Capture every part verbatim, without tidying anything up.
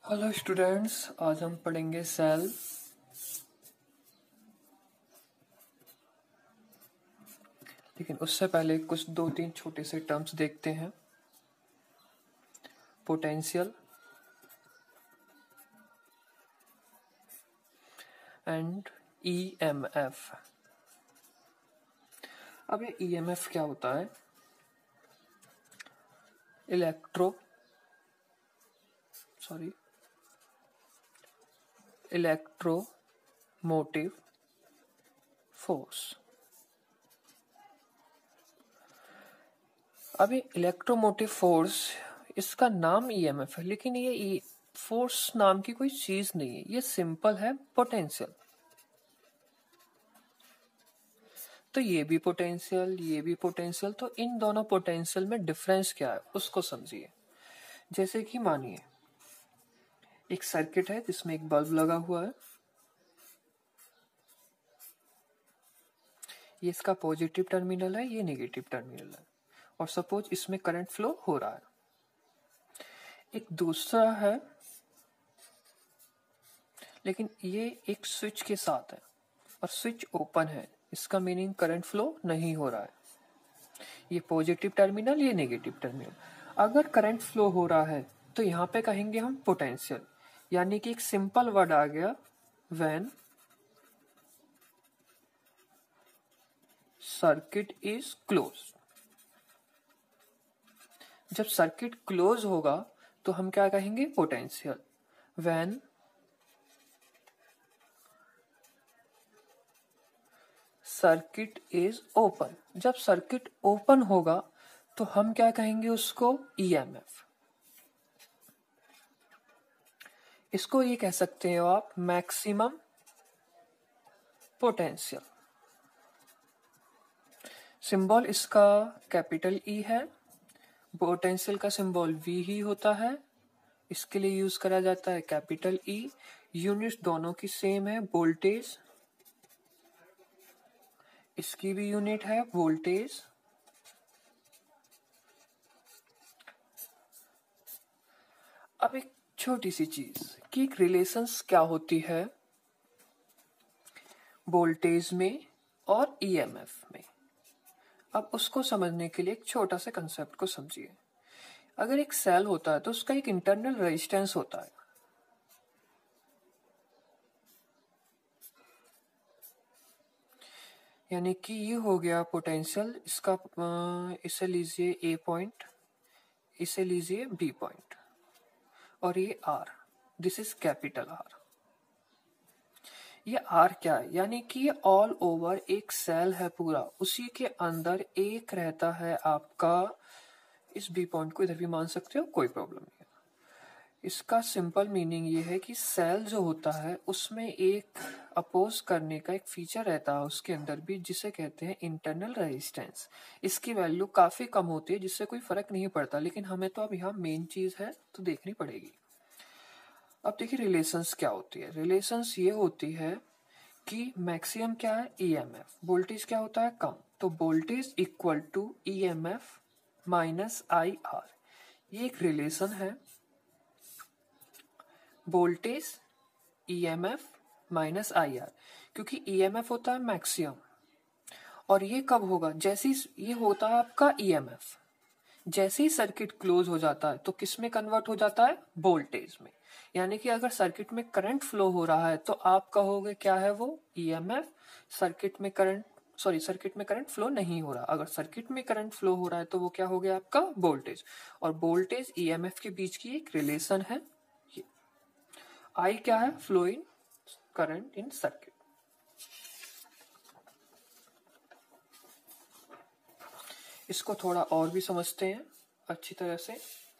Hello students, आज हम पढ़ेंगे सेल। लेकिन उससे पहले कुछ दो तीन छोटे से टर्म्स देखते हैं। Potential and EMF. अब ये ईएमएफ क्या होता है? Electro sorry electromotive force. अब ये इलेक्ट्रोमोटिव फोर्स, इसका नाम ईएमएफ है, लेकिन ये फोर्स नाम की कोई चीज नहीं है, ये सिंपल है पोटेंशियल। तो ये भी पोटेंशियल, ये भी पोटेंशियल, तो इन दोनों पोटेंशियल में डिफरेंस क्या है उसको समझिए। जैसे कि मानिए एक सर्किट है जिसमें एक बल्ब लगा हुआ है, ये इसका पॉजिटिव टर्मिनल है, ये नेगेटिव टर्मिनल है, और सपोज इसमें करंट फ्लो हो रहा है। एक दूसरा है, लेकिन ये एक स्विच के साथ है और स्विच ओपन है, इसका मीनिंग करंट फ्लो नहीं हो रहा है। ये पॉजिटिव टर्मिनल, ये नेगेटिव टर्मिनल। अगर करंट फ्लो हो रहा है तो यहाँ पे कहेंगे हम पोटेंशियल, यानी कि एक सिंपल वर्ड आ गया, व्हेन सर्किट इज क्लोज। जब सर्किट क्लोज होगा तो हम क्या कहेंगे? Potential. When circuit is open, जब सर्किट ओपन होगा तो हम क्या कहेंगे उसको? ईएमएफ। इसको ये कह सकते हो आप मैक्सिमम पोटेंशियल। सिंबल इसका कैपिटल ई है, पोटेंशियल का सिंबल वी ही होता है, इसके लिए यूज करा जाता है कैपिटल ई। यूनिट दोनों की सेम है, वोल्टेज, इसकी भी यूनिट है वोल्टेज। अब एक छोटी सी चीज कि एक रिलेशंस क्या होती है वोल्टेज में और ईएमएफ में। अब उसको समझने के लिए एक छोटा सा कंसेप्ट को समझिए। अगर एक सेल होता है तो उसका एक इंटरनल रेजिस्टेंस होता है, यानी कि ये हो गया पोटेंशियल। इसका इसे लीजिए ए पॉइंट, इसे लीजिए बी पॉइंट, और ये R, this is capital R. ये आर क्या है? यानी कि ये ऑल ओवर एक सेल है पूरा, उसी के अंदर एक रहता है आपका, इस बी पॉइंट को इधर भी मान सकते हो, कोई प्रॉब्लम नहीं है। इसका सिंपल मीनिंग ये है कि सेल जो होता है उसमें एक अपोज करने का एक फीचर रहता है उसके अंदर भी, जिसे कहते हैं इंटरनल रेजिस्टेंस। इसकी वैल्यू काफी कम होती है, जिससे कोई फर्क नहीं पड़ता, लेकिन हमें तो अब यहाँ मेन चीज है तो देखनी पड़ेगी। अब देखिए रिलेशंस क्या होती है। रिलेशंस ये होती है कि मैक्सिमम क्या है? ईएमएफ। वोल्टेज क्या होता है? कम, तो voltage equal to EMF minus I R. ये एक रिलेशन है, voltage EMF minus I R, क्योंकि ईएमएफ होता है मैक्सिमम, और ये कब होगा? जैसे ये होता है आपका ईएमएफ, जैसे ही सर्किट क्लोज हो जाता है तो किस में कन्वर्ट हो जाता है? वोल्टेज में। यानी कि अगर सर्किट में करंट फ्लो हो रहा है तो आप कहोगे क्या है वो? ईएमएफ। सर्किट में करंट सॉरी सर्किट में करंट फ्लो नहीं हो रहा, अगर सर्किट में करंट फ्लो हो रहा है तो वो क्या हो गया आपका? वोल्टेज। और वोल्टेज ईएमएफ के बीच की एक रिलेशन है। ये आई क्या है? Flow in current in circuit. इसको थोड़ा और भी समझते हैं अच्छी तरह से।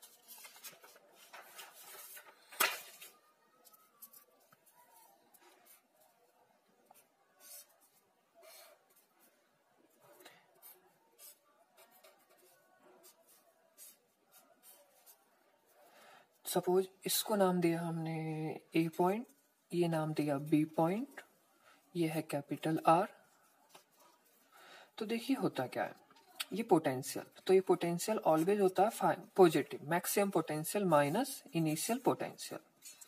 सपोज इसको नाम दिया हमने ए पॉइंट, ये नाम दिया बी पॉइंट, ये है कैपिटल आर। तो देखिए होता क्या है, ये पोटेंशियल, तो ये पोटेंशियल ऑलवेज होता है positive, maximum potential minus initial potential.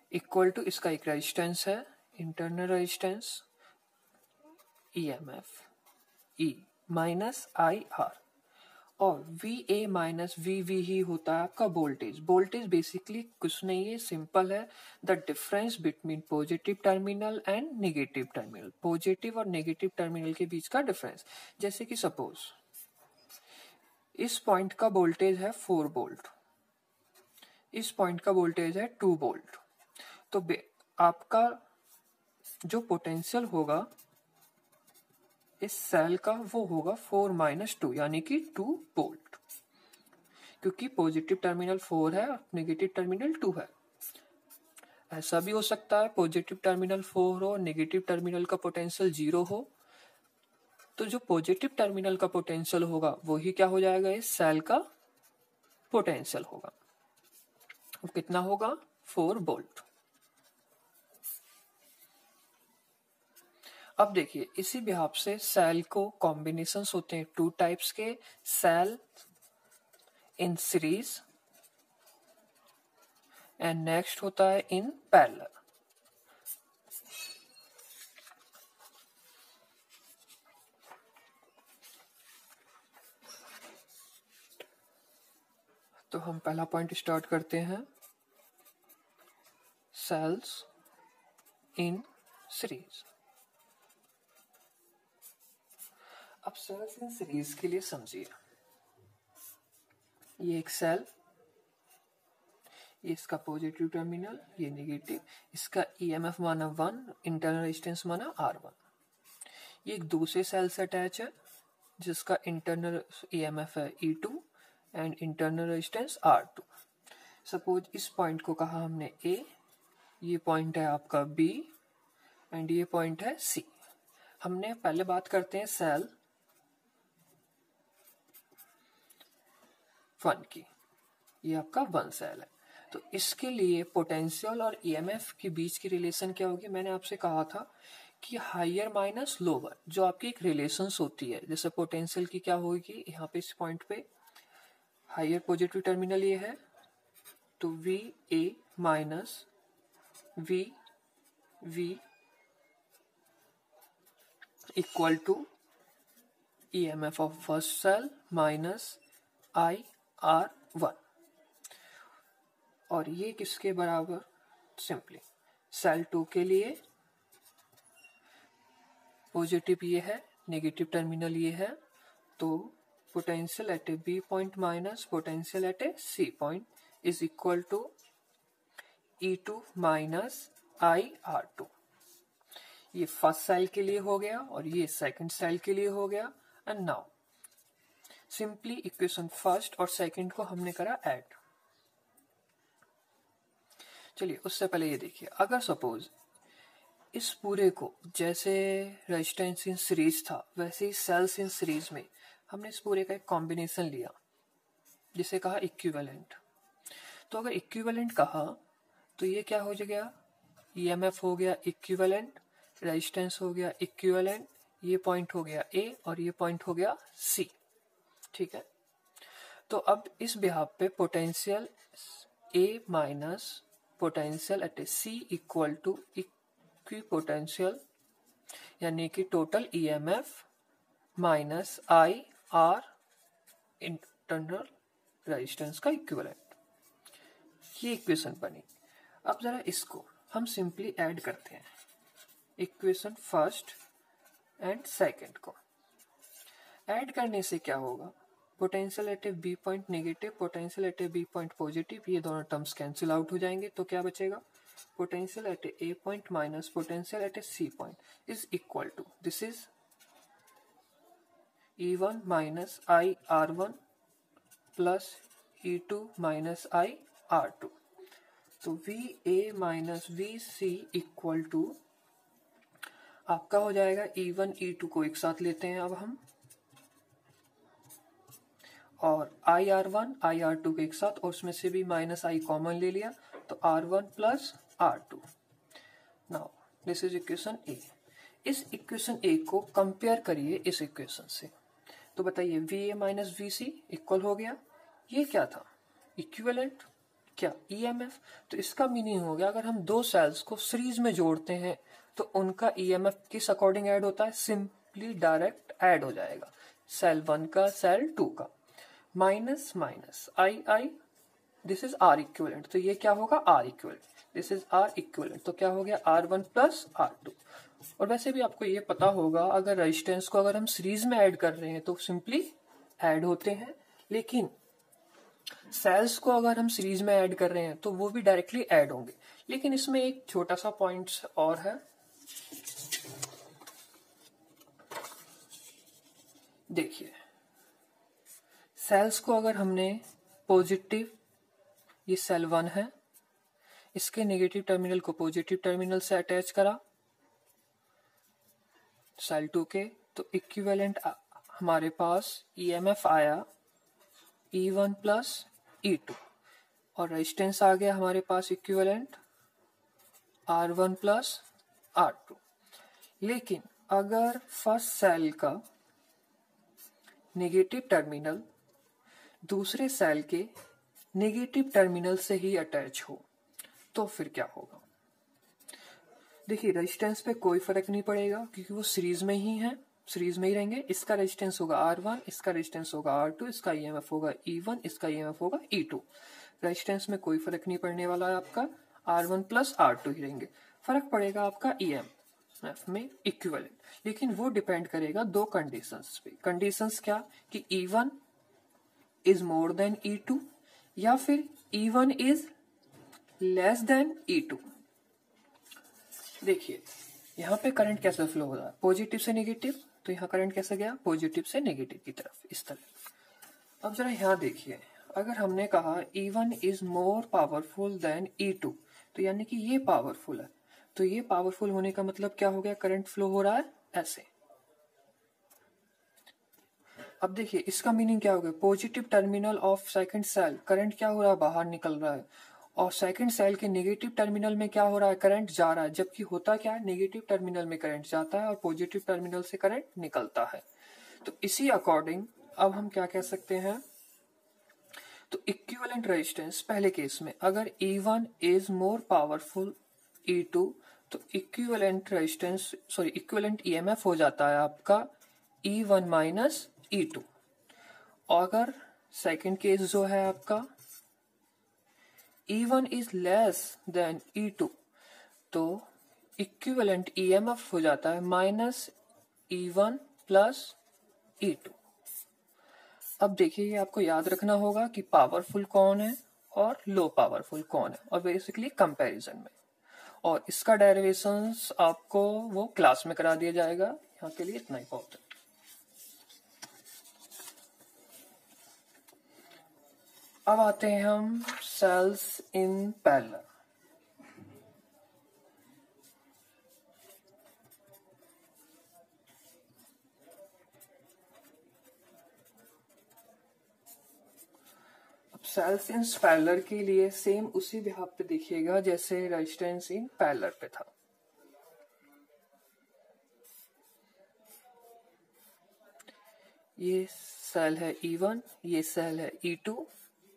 Equal to इसका एक रेजिस्टेंस है, internal resistance E M F E minus I R, और V A minus V V ही होता है आपका वोल्टेज। वोल्टेज बेसिकली कुछ नहीं है, सिंपल है, the difference between positive terminal and negative terminal, positive और नेगेटिव टर्मिनल के बीच का डिफरेंस। जैसे कि सपोज इस पॉइंट का वोल्टेज है फोर वोल्ट, इस पॉइंट का वोल्टेज है टू वोल्ट, तो आपका जो पोटेंशियल होगा इस सेल का वो होगा फोर माइनस टू, यानी कि टू वोल्ट, क्योंकि पॉजिटिव टर्मिनल फोर है और नेगेटिव टर्मिनल टू है। ऐसा भी हो सकता है पॉजिटिव टर्मिनल फोर हो, नेगेटिव टर्मिनल का पोटेंशियल जीरो हो, तो जो पॉजिटिव टर्मिनल का पोटेंशियल होगा वही क्या हो जाएगा, इस सेल का पोटेंशियल होगा। वो कितना होगा, फोर वोल्ट। अब देखिए इसी बिहाफ से सेल को कॉम्बिनेशंस होते हैं टू टाइप्स के, cell in series and next होता है इन पैरेलल। तो हम पहला पॉइंट स्टार्ट करते हैं, सेल्स इन सीरीज। अब सेल्स इन सीरीज के लिए समझिए, ये एक सेल, ये इसका पॉजिटिव टर्मिनल, ये नेगेटिव, इसका ईएमएफ माना वन, इंटरनल रेजिस्टेंस माना आर वन। ये एक दूसरे सेल से अटैच है जिसका इंटरनल ईएमएफ है E two and internal resistance R two. Suppose इस पॉइंट को कहा हमने ए, ये पॉइंट है आपका बी एंड ये पॉइंट है सी। हमने पहले बात करते हैं सेल वन की, ये आपका वन सेल है, तो इसके लिए पोटेंशियल और ईएमएफ के बीच की रिलेशन क्या होगी। मैंने आपसे कहा था कि हायर माइनस लोअर जो आपकी एक रिलेशंस होती है, जैसे पोटेंशियल की क्या होगी, यहाँ पे इस पॉइंट पे हायर पॉजिटिव टर्मिनल ये है, तो V A minus V V equal to EMF of first cell minus I R one, और ये किसके बराबर, सिंपली सेल टू के लिए पॉजिटिव ये है, नेगेटिव टर्मिनल ये है, तो potential at a B point minus potential at a C point is equal to E two minus I R two. ये फर्स्ट सेल के लिए हो गया और ये सेकंड सेल के लिए हो गया। And now simply equation first और सेकंड को हमने करा ऐड। चलिए उससे पहले ये देखिए, अगर सपोज इस पूरे को जैसे रेजिस्टेंस इन सीरीज था वैसे ही सेल्स इन सीरीज में हमने इस पूरे का एक कॉम्बिनेशन लिया जिसे कहा इक्विवेलेंट। तो अगर इक्विवेलेंट कहा तो ये क्या हो गया, ईएमएफ हो गया इक्विवेलेंट, रेजिस्टेंस हो गया इक्विवेलेंट, ये पॉइंट हो गया ए और ये पॉइंट हो गया सी। ठीक है, तो अब इस बिहाफ पे potential A minus potential at a C equal to equipotential, यानी कि total EMF minus I R internal resistance का इक्विवेलेंट, ये इक्वेशन बनी। अब जरा इसको हम सिंपली ऐड करते हैं, इक्वेशन फर्स्ट एंड सेकंड को ऐड करने से क्या होगा, potential at a B point negative, potential at a B point positive, ये दोनों टर्म्स कैंसिल आउट हो जाएंगे। तो क्या बचेगा, potential at a point minus potential at a C point is equal to, this is E one minus I R one plus E two minus I R two. तो V A minus V C equal to आपका हो जाएगा E one E to को एक साथ लेते हैं अब हम, और I R one I R two के एक साथ, और उसमें से भी माइनस आई कॉमन ले लिया तो R one plus R two. Now this is equation A. इस इक्वेशन ए को कंपेयर करिए इस इक्वेशन से, तो बताइए V A minus V C equal हो गया, ये क्या था, इक्विवेलेंट। क्या ईएमएफ। तो इसका मीनिंग हो गया अगर हम दो सेल्स को सीरीज में जोड़ते हैं तो उनका ईएमएफ किस अकॉर्डिंग ऐड होता है, सिंपली डायरेक्ट ऐड हो जाएगा, सेल वन का सेल टू का, minus minus I I, this is R equivalent, तो ये क्या होगा R equivalent, this is R equivalent, तो क्या हो गया R one plus R two. और वैसे भी आपको ये पता होगा अगर रेजिस्टेंस को अगर हम सीरीज में ऐड कर रहे हैं तो सिंपली ऐड होते हैं, लेकिन सेल्स को अगर हम सीरीज में ऐड कर रहे हैं तो वो भी डायरेक्टली ऐड होंगे। लेकिन इसमें एक छोटा सा पॉइंट और है, देखिए सेल्स को अगर हमने पॉजिटिव, ये सेल वन है, इसके नेगेटिव टर्मिनल को पॉजिटिव टर्मिनल से अटैच करा सेल टू के, तो इक्विवेलेंट हमारे पास ईएमएफ आया E one plus E two, और रेजिस्टेंस आ गया हमारे पास equivalent R one plus R two. लेकिन अगर फर्स्ट सेल का नेगेटिव टर्मिनल दूसरे सेल के नेगेटिव टर्मिनल से ही अटैच हो तो फिर क्या होगा। देखिए रेजिस्टेंस पे कोई फर्क नहीं पड़ेगा क्योंकि वो सीरीज में ही है, सीरीज में ही रहेंगे। इसका रेजिस्टेंस होगा आर वन, इसका रेजिस्टेंस होगा आर टू, इसका ईएमएफ होगा ई वन, इसका ईएमएफ होगा ई टू। रेजिस्टेंस में कोई फर्क नहीं पड़ने वाला है, आपका R one plus R two ही रहेंगे। फर्क पड़ेगा आपका ईएमएफ में इक्विवेलेंट, लेकिन वो डिपेंड करेगा दो कंडीशंस पे। कंडीशंस क्या कि E one is more than E two या फिर E one is less than E two. देखिए यहाँ पे करंट कैसे फ्लो हो रहा है, पॉजिटिव से नेगेटिव, तो यहाँ करंट कैसे गया पॉजिटिव से नेगेटिव की तरफ, इस तरह। अब जरा यहाँ देखिए, अगर हमने कहा E one is more powerful than E two, तो यानी कि ये पावरफुल है, तो ये पावरफुल होने का मतलब क्या हो गया, करंट फ्लो हो रहा है ऐसे। अब देखिए इसका मीनिंग क्या हो गया, positive terminal of second cell current क्या हो रहा है, बाहर निकल रहा है, और सेकंड सेल के नेगेटिव टर्मिनल में क्या हो रहा है, करंट जा रहा है। जबकि होता क्या है, नेगेटिव टर्मिनल में करंट जाता है और पॉजिटिव टर्मिनल से करंट निकलता है। तो इसी अकॉर्डिंग अब हम क्या कह सकते हैं, तो इक्विवेलेंट रेजिस्टेंस पहले केस में अगर E one is more powerful E two, तो equivalent resistance sorry equivalent EMF हो जाता है आपका E one minus E two. अगर सेकंड केस जो है आपका E one is less than E two, तो इक्विवेलेंट ईएमएफ हो जाता है minus E one plus E two. अब देखिए ये आपको याद रखना होगा कि पावरफुल कौन है और लो पावरफुल कौन है, और बेसिकली कंपैरिजन में, और इसका डेरिवेशंस आपको वो क्लास में करा दिया जाएगा। यहाँ के लिए इतना ही बहुत है। अब आते हैं हम सेल्स इन पैरेलल। अब सेल्स इन पैरेलल के लिए सेम उसी बिहाफ पे देखिएगा जैसे रेजिस्टेंस इन पैरेलल पे था। ये सेल है ई वन, ये सेल है ई टू,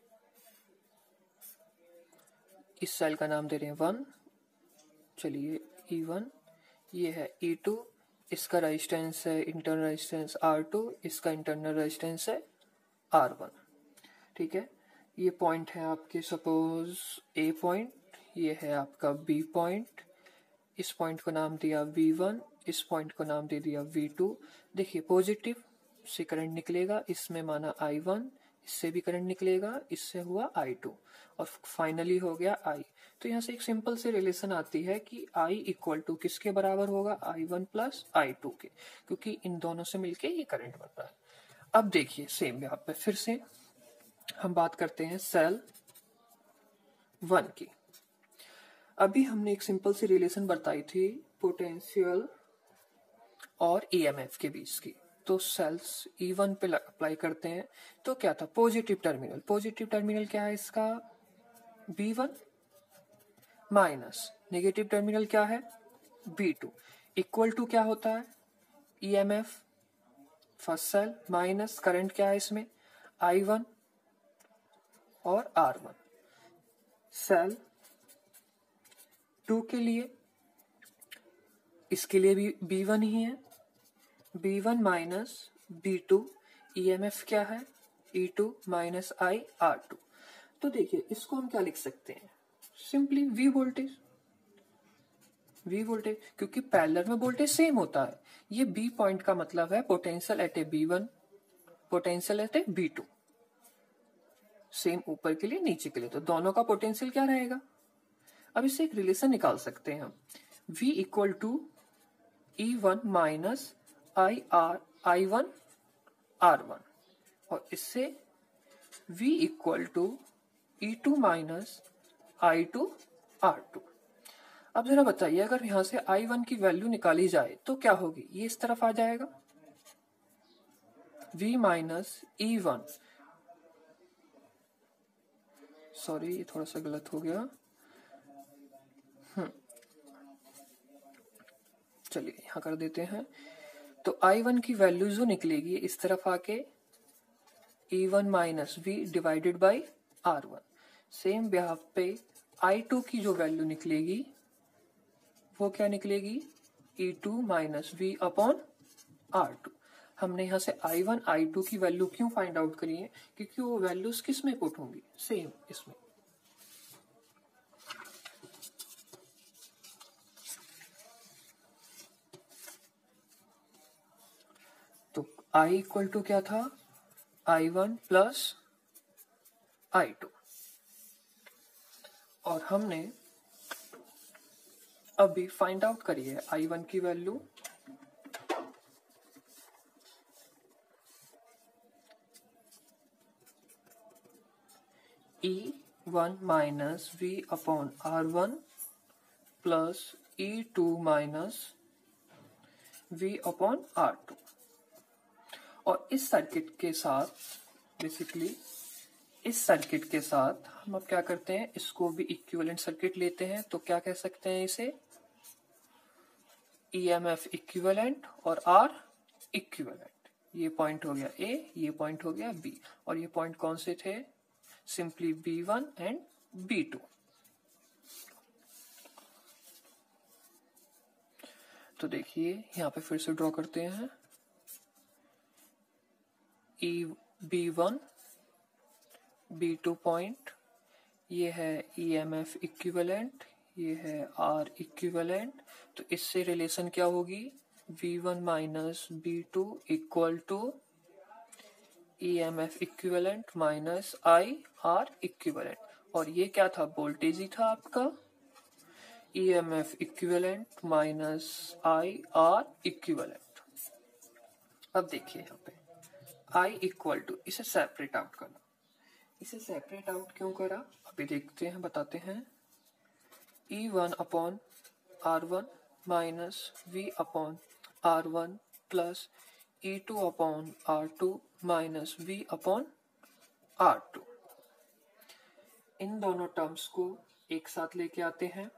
इस सेल का नाम दे रहे हैं वन, चलिए ई वन, ये है ई टू, इसका रेजिस्टेंस है इंटरनल रेजिस्टेंस आर टू, इसका इंटरनल रेजिस्टेंस है आर वन। ठीक है, ये पॉइंट है आपके सपोज ए पॉइंट, ये है आपका बी पॉइंट, इस पॉइंट को नाम दिया वी वन, इस पॉइंट को नाम दे दिया वी टू। देखिए पॉजिटिव से करंट निकलेगा, इसमें माना आई वन, इससे भी करंट निकलेगा, इससे हुआ आई टू, और फाइनली हो गया I। तो यहाँ से एक सिंपल सी रिलेशन आती है कि I इक्वल टू किसके बराबर होगा, I one plus I two के, क्योंकि इन दोनों से मिलके ये करंट बन रहा है। अब देखिए सेम यहाँ पे फिर से हम बात करते हैं सेल वन की। अभी हमने एक सिंपल सी रिलेशन बताई थी पोटेंशियल और ईएमएफ के बीच की। तो सेल्स ई वन पे अप्लाई करते हैं, तो क्या था, पॉजिटिव टर्मिनल, पॉजिटिव टर्मिनल क्या है इसका B one, minus negative terminal क्या है बी टू, इक्वल टू क्या होता है EMF first cell minus current क्या है इसमें आई वन और आर वन। सेल टू के लिए, इसके लिए भी बी वन ही है, B one minus B two, E M F क्या है, E two minus I R two. तो देखिए इसको हम क्या लिख सकते हैं, simply V voltage, V voltage, क्योंकि पैरेलल में वोल्टेज सेम होता है। ये बी पॉइंट का मतलब है potential at a B one, potential at a B two, same ऊपर के लिए नीचे के लिए, तो दोनों का पोटेंशियल क्या रहेगा। अब इससे एक रिलेशन निकाल सकते हैं हम, V equal to E one minus I R I one R one, और इससे V equal to E two minus I two R two. अब जरा बताइए, अगर यहां से आई वन की वैल्यू निकाली जाए तो क्या होगी, ये इस तरफ आ जाएगा, V minus E one, sorry ये थोड़ा सा गलत हो गया, हम्म चलिए यहां कर देते हैं। तो आई वन की वैल्यू जो निकलेगी इस तरफ आके E one minus V divided by R one. Same ब्याह पे आई टू की जो वैल्यू निकलेगी वो क्या निकलेगी, E two minus V upon R two. हमने यहां से आई वन आई टू की वैल्यू क्यों फाइंड आउट करी है, क्योंकि वो वैल्यूज किस में पुट होंगी, सेम इसमें। तो I इक्वल टू क्या था, I one plus I two, और हमने अभी फाइंड आउट करी है आई वन की value E one minus V upon R one plus E two minus V upon R two. और इस सर्किट के साथ बेसिकली इस सर्किट के साथ हम अब क्या करते हैं, इसको भी इक्विवेलेंट सर्किट लेते हैं। तो क्या कह सकते हैं इसे, ई एम एफ इक्विवेलेंट और आर इक्विवेलेंट। ये पॉइंट हो गया ए, ये पॉइंट हो गया बी, और ये पॉइंट कौन से थे, simply B one and B two. तो देखिए यहां पे फिर से ड्रॉ करते हैं, E B one B two point, ये है ई एम एफ इक्विवेलेंट, ये है आर इक्विवेलेंट। तो इससे रिलेशन क्या होगी, V one minus B two equal to E M F equivalent minus I R equivalent. और ये क्या था, वोल्टेज ही था आपका, E M F equivalent minus I R equivalent. अब देखिए यहाँ पे I इक्वल टू, इसे सेपरेट आउट करना, इसे सेपरेट आउट क्यों करा अभी देखते हैं, बताते हैं। E one upon R one minus V upon R one plus E two upon R two minus V upon R two. इन दोनों टर्म्स को एक साथ लेके आते हैं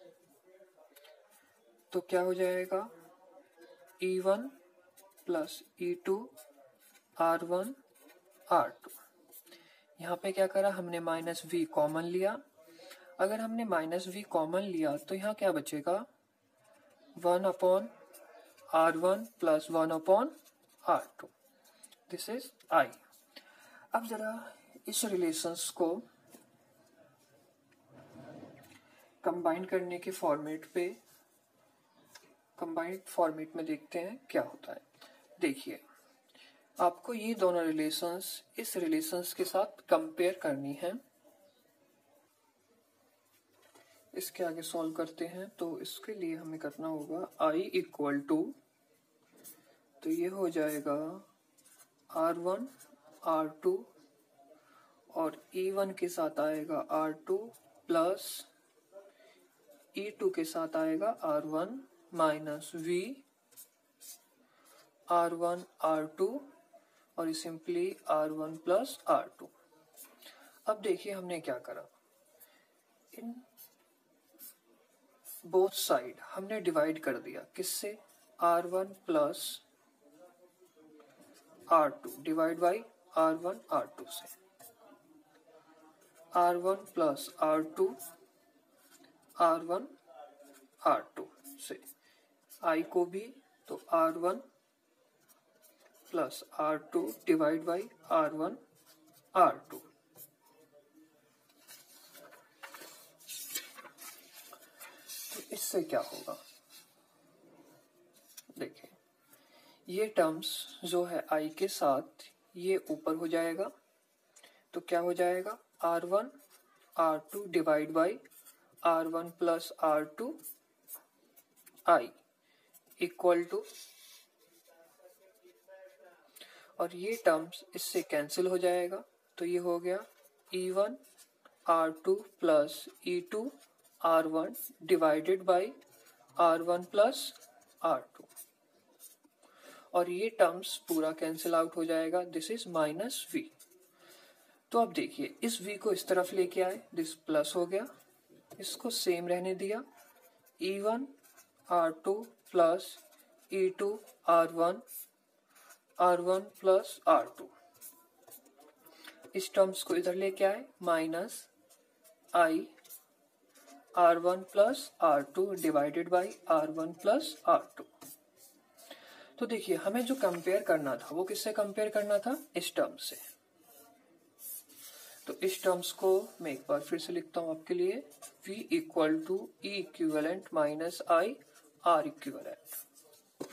तो क्या हो जाएगा, E one plus E two R one R two. यहाँ पे क्या करा हमने, माइनस वी कॉमन लिया। अगर हमने माइनस वी कॉमन लिया तो यहाँ क्या बचेगा, one upon R one plus one upon R two, this is I. अब जरा इस रिलेशंस को कंबाइन करने के फॉर्मेट पे, कंबाइंड फॉर्मेट में देखते हैं क्या होता है। देखिए आपको ये दोनों रिलेशंस इस रिलेशंस के साथ कंपेयर करनी है। इसके आगे सॉल्व करते हैं तो इसके लिए हमें करना होगा I इक्वल टू, तो ये हो जाएगा आर वन आर टू और ई वन के साथ आएगा R two plus E two के साथ आएगा R one minus V R one R two और ये simply R one plus R two. अब देखिए हमने क्या करा, इन बोथ साइड हमने डिवाइड कर दिया, किससे, R one plus R two divide by R one R two से। R one plus R two R one R two से आई को भी तो R one plus R two divide by R one R two. तो इससे क्या होगा, देखिए ये टर्म्स जो है आई के साथ ये ऊपर हो जाएगा, तो क्या हो जाएगा R one R two divide by R one plus R two I equal to, और ये टर्म्स इससे कैंसिल हो जाएगा, तो ये हो गया E one R two plus E two R one divided by R one plus R two, और ये टर्म्स पूरा कैंसिल आउट हो जाएगा, दिस इज माइनस वी। तो अब देखिए इस v को इस तरफ लेके आए, दिस प्लस हो गया, इसको सेम रहने दिया, E one R two plus E two R one R one plus R two, इस टर्म्स को इधर लेके आए, minus I R one plus R two divided by R one plus R two. तो देखिए हमें जो कंपेयर करना था वो किससे कंपेयर करना था, इस टर्म से। तो इस टर्म्स को मैं एक बार फिर से लिखता हूं आपके लिए, v equal to E equivalent minus I R equivalent.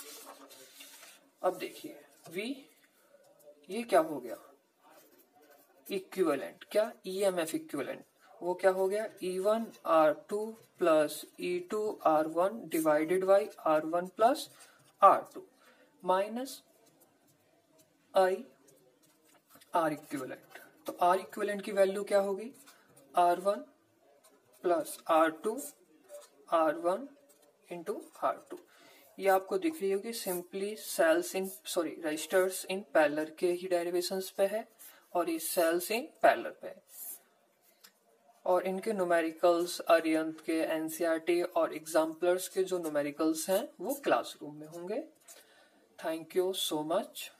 अब देखिए v ये क्या हो गया, इक्विवेलेंट, क्या ईएमएफ इक्विवेलेंट, वो क्या हो गया E one R two plus E two R one divided by R one plus R two minus I R equivalent. तो आर इक्विवेलेंट की वैल्यू क्या होगी, R one plus R two R one into R two. ये आपको दिख रही होगी, simply cells in sorry registers in parallel के ही डेरिवेशंस पे है, और ये सेल्स इन पैरेलल पे है, और इनके न्यूमेरिकल्स अरिहंत के, एनसीईआरटी और एग्जाम्पलर्स के जो न्यूमेरिकल्स हैं वो क्लासरूम में होंगे। Thank you so much.